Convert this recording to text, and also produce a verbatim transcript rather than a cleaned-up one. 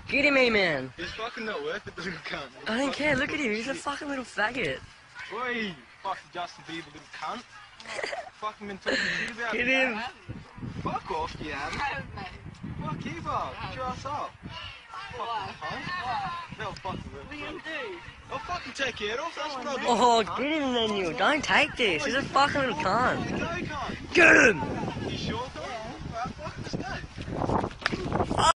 Get him, man. He's fucking not worth it, little cunt. I don't care. Look at him. He's a fucking little faggot. Oi, fucking Justin Bieber, little cunt. Fucking been talking to you about Get me, him. mate. Fuck off, you haven't. Fuck you, Bob. Get your ass up. Fucking cunt. They'll fucking work. What are you gonna do? I'll fucking take your head off. That's what I'll do. Oh, cunt. get him then, you. Don't take this. He's a fucking little cunt. Go, cunt. Get him. You sure?